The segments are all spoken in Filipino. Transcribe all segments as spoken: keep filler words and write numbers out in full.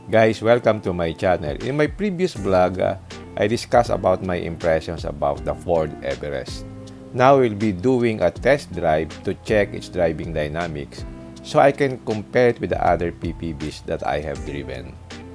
Guys, welcome to my channel. In my previous vlog, uh, I discussed about my impressions about the Ford Everest. Now we'll be doing a test drive to check its driving dynamics so I can compare it with the other P P Vs that I have driven.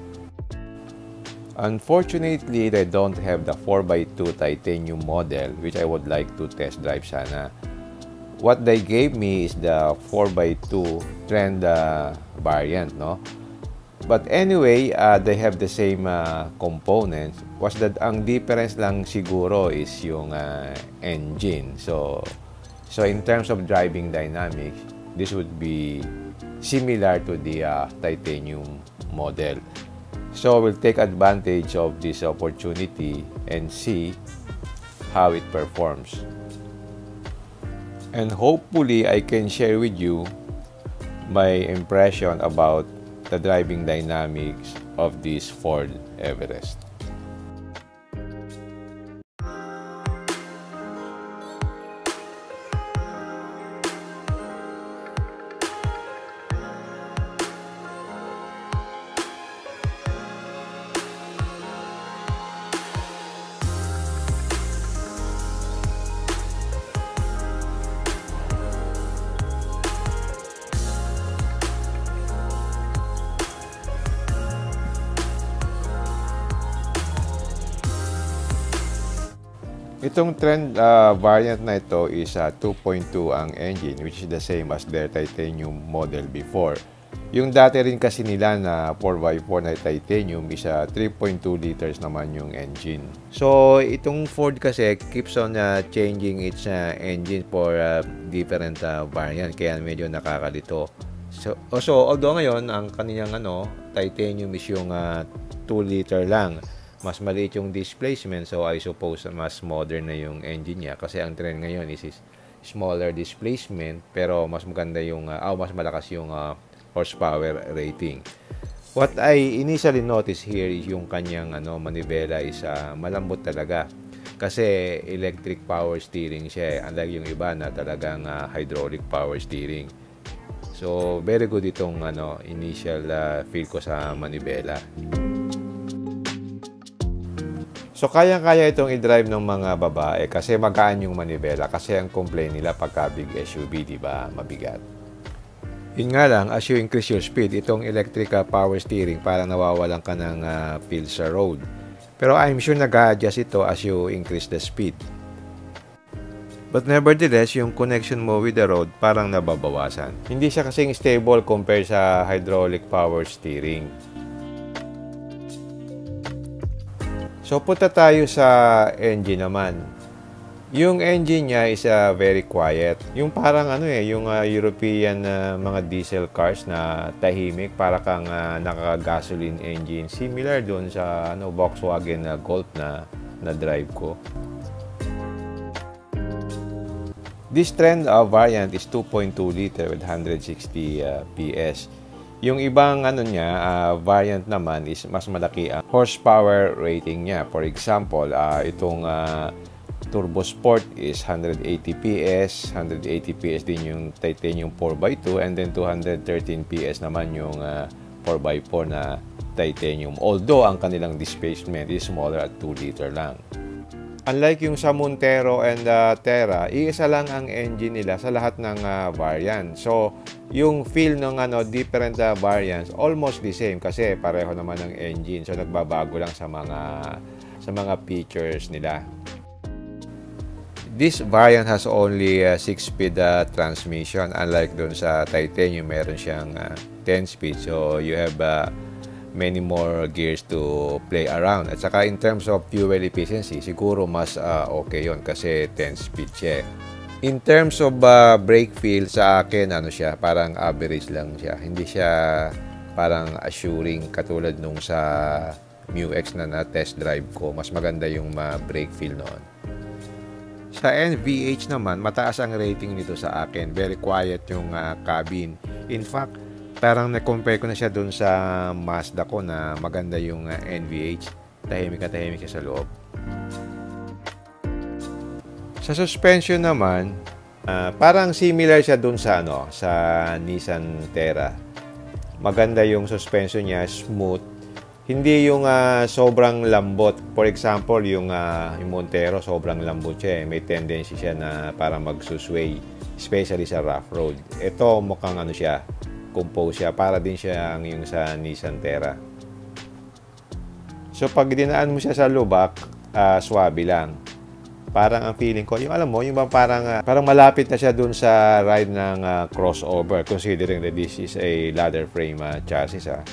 Unfortunately, they don't have the four by two titanium model which I would like to test drive sana. What they gave me is the four by two trend uh, variant, no? But anyway, uh, they have the same uh, components. Was that ang difference lang siguro is yung uh, engine. So, so in terms of driving dynamics, this would be similar to the uh, titanium model. So, we'll take advantage of this opportunity and see how it performs. And hopefully, I can share with you my impression about the driving dynamics of this Ford Everest. Itong trend uh, variant na ito is uh, two point two ang engine, which is the same as their titanium model before. Yung dati rin kasi nila na four by four na titanium is uh, three point two liters naman yung engine. So itong Ford kasi keeps on uh, changing its uh, engine for uh, different uh, variant, kaya medyo nakakalito. So, so although ngayon ang kanilang ano, titanium is yung uh, two liter lang. Mas maliit yung displacement, so I suppose mas modern na yung engine niya kasi ang trend ngayon is, is smaller displacement pero mas maganda yung uh, oh, mas malakas yung uh, horsepower rating. What I initially noticed here is yung kanyang ano, manibela is uh, malambot talaga kasi electric power steering siya, unlike yung iba na talagang uh, hydraulic power steering. So very good itong ano, initial uh, feel ko sa manibela. So, kaya-kaya itong i-drive ng mga babae kasi magaan yung manibela kasi ang complain nila pagka big S U V, di ba, mabigat. Yun nga lang, as you increase your speed, itong electric power steering parang nawawalan ka ng uh, feel sa road. Pero I'm sure nag-a-adjust ito as you increase the speed. But nevertheless, yung connection mo with the road parang nababawasan. Hindi siya kasing stable compared sa hydraulic power steering. So, punta tayo sa engine naman. Yung engine niya is uh, very quiet. Yung parang ano eh, yung uh, European uh, mga diesel cars na tahimik, para kang uh, naka-gasoline engine. Similar doon sa ano, Volkswagen uh, Golf na na-drive ko. This trend uh, variant is two point two liter with one hundred sixty uh, P S. Yung ibang ano niya, uh, variant naman is mas malaki ang horsepower rating niya. For example, uh, itong uh, Turbo Sport is one hundred eighty P S, one hundred eighty P S din yung titanium four by two, and then two hundred thirteen P S naman yung uh, four by four na titanium. Although ang kanilang displacement is smaller at two liter lang. Unlike yung sa Montero and uh, Terra, iisa lang ang engine nila sa lahat ng uh, variant. So, yung feel ng ano, different uh, variants, almost the same kasi pareho naman ng engine. So, nagbabago lang sa mga sa mga features nila. This variant has only uh, six speed uh, transmission. Unlike dun sa titanium, meron siyang uh, ten speed. So, you have uh, many more gears to play around. At saka in terms of fuel efficiency, siguro mas uh, okay yon kasi ten speed siya. In terms of uh, brake feel, sa akin, ano siya, parang average lang siya. Hindi siya parang assuring katulad nung sa M U X na na-test drive ko. Mas maganda yung uh, brake feel noon. Sa N V H naman, mataas ang rating nito sa akin. Very quiet yung uh, cabin. In fact, parang na-compare ko na siya dun sa Mazda ko na maganda yung uh, N V H. Tahimik na tahimik siya sa loob. Sa suspension naman, uh, parang similar siya dun sa, ano, sa Nissan Terra. Maganda yung suspension niya, smooth. Hindi yung uh, sobrang lambot. For example, yung, uh, yung Montero, sobrang lambot siya. Eh. May tendency siya na para magsusway, especially sa rough road. Ito mukhang ano siya, compose siya. Para din siya yung sa Nissan Terra. So, pag dinaan mo siya sa lubak, uh, swabe lang. Parang ang feeling ko, yung alam mo, yung parang, uh, parang malapit na siya dun sa ride ng uh, crossover, considering that this is a ladder frame uh, chassis. Uh.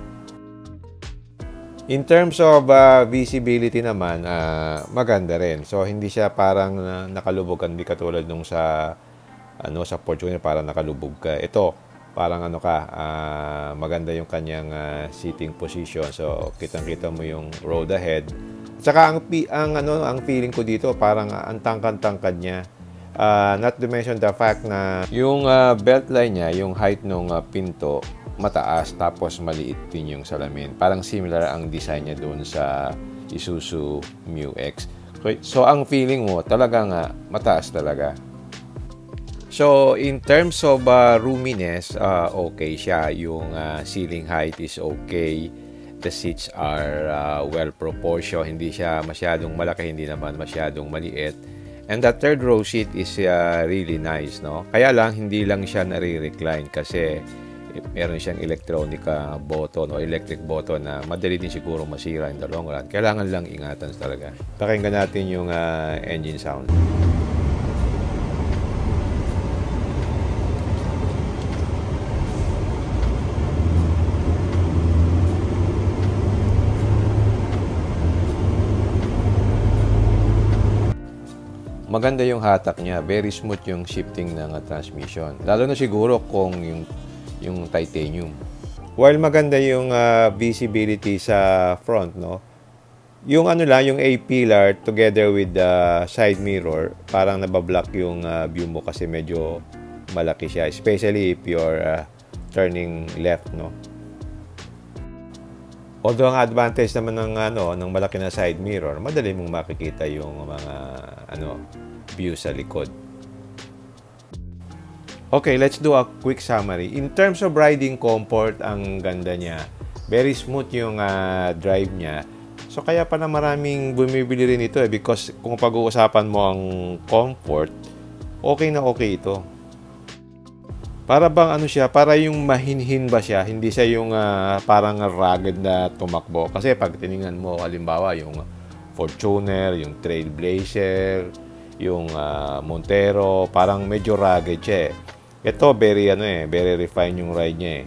In terms of uh, visibility naman, uh, maganda rin. So, hindi siya parang uh, nakalubog, hindi katulad nung sa, ano, sa Fortuner, parang nakalubog ka. Ito, parang ano ka, uh, maganda yung kanyang uh, seating position. So, kitang-kita mo yung road ahead. Saka ang, ang, ano, ang feeling ko dito, parang uh, ang tangkad-tangkad niya. Uh, not to mention the fact na yung uh, belt line niya, yung height ng uh, pinto, mataas tapos maliit din yung salamin. Parang similar ang design niya doon sa Isuzu Mu X. So, ang feeling mo, talagang uh, mataas talaga. So, in terms of uh, roominess, uh, okay siya. Yung uh, ceiling height is okay. The seats are uh, well proportioned. Hindi siya masyadong malaki, hindi naman masyadong maliit. And the third row seat is uh, really nice, no? Kaya lang, hindi lang siya nare-recline kasi meron siyang electronic uh, button o electric button na madali din siguro masira in the long run. Kailangan lang ingatan talaga. Pakinggan natin yung uh, engine sound. Maganda yung hatak niya. Very smooth yung shifting ng uh, transmission. Lalo na siguro kung yung, yung titanium. While maganda yung uh, visibility sa front, no? Yung ano lang, yung A-pillar together with the side mirror, parang nabablock yung uh, view mo kasi medyo malaki siya. Especially if you're uh, turning left, no? Although ang advantage naman ng ano, ng malaki na side mirror, madali mong makikita yung mga ano, view sa likod. Okay, let's do a quick summary. In terms of riding comfort, ang ganda niya. Very smooth yung uh, drive niya. So kaya pa na maraming bumibili rin ito eh, because kung pag-uusapan mo ang comfort, okay na okay ito. Para bang ano siya, para yung mahinhin ba siya, hindi siya yung uh, parang rugged na tumakbo. Kasi pag tiningnan mo, halimbawa, yung Fortuner, yung Trailblazer, yung uh, Montero, parang medyo rugged siya eh. Ito, very ano eh, very refined yung ride niya eh.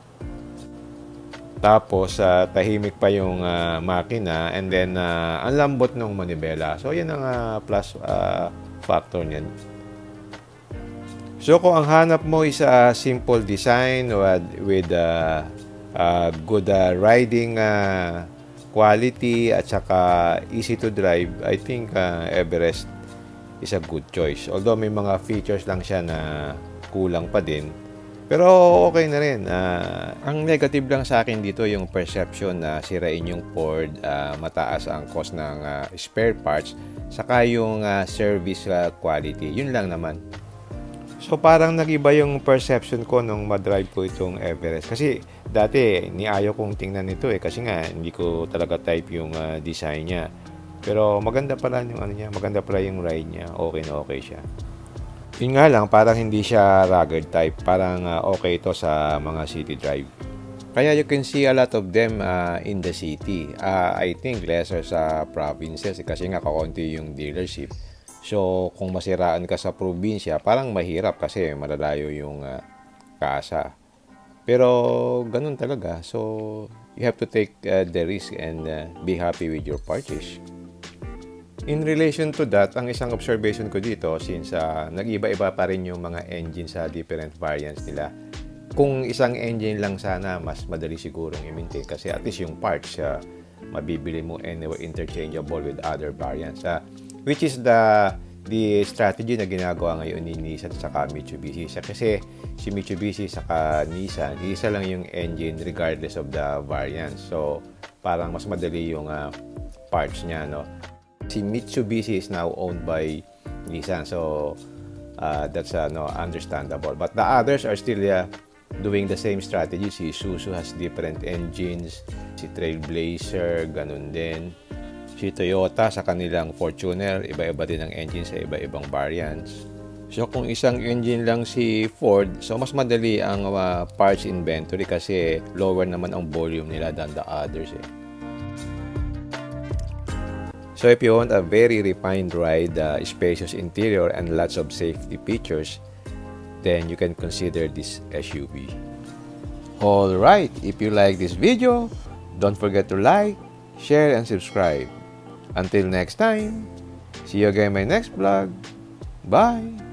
Tapos, uh, tahimik pa yung uh, makina, and then, uh, ang lambot ng manibela. So, yan ang uh, plus uh, factor niyan. So, kung ang hanap mo is a uh, simple design with, with uh, uh, good uh, riding uh, quality at saka easy to drive, I think uh, Everest is a good choice. Although may mga features lang siya na kulang pa din. Pero okay na rin. Uh, ang negative lang sa akin dito yung perception na sirain yung Ford, uh, mataas ang cost ng uh, spare parts, saka yung uh, service uh, quality. Yun lang naman. So parang nag-iba yung perception ko nung madrive ko itong Everest. Kasi dati, niayaw kong tingnan ito eh. Kasi nga, hindi ko talaga type yung uh, design niya. Pero maganda pala yung ano niya, maganda pala yung ride niya. Okay na okay siya. Yun nga lang, parang hindi siya rugged type. Parang uh, okay ito sa mga city drive. Kaya you can see a lot of them uh, in the city. Uh, I think lesser sa provinces kasi nga kaunti yung dealership. So, kung masiraan ka sa probinsya, parang mahirap kasi malalayo yung uh, kasa. Pero, ganun talaga. So, you have to take uh, the risk and uh, be happy with your purchase. In relation to that, ang isang observation ko dito, since uh, nag-iba-iba pa rin yung mga engine sa different variants nila, kung isang engine lang sana, mas madali sigurong i-maintain kasi at least yung parts, uh, mabibili mo anyway interchangeable with other variants. Uh, which is the the strategy na ginagawa ngayon ni Nissan saka Mitsubishi. Kasi si Mitsubishi saka Nissan, isa lang yung engine regardless of the variant. So, parang mas madali yung uh, parts niya, no? Si Mitsubishi is now owned by Nissan. So, uh, that's uh, no, understandable. But the others are still uh, doing the same strategy. Si Isuzu has different engines, si Trailblazer, ganun din. Si Toyota sa kanilang Fortuner, iba-iba din ang engine sa iba-ibang variants. So kung isang engine lang si Ford, so mas madali ang uh, parts inventory kasi lower naman ang volume nila than the others eh. So if you want a very refined ride, uh, spacious interior and lots of safety features, then you can consider this S U V. Alright, if you like this video, don't forget to like, share, and subscribe. Until next time, see you again in my next vlog. Bye!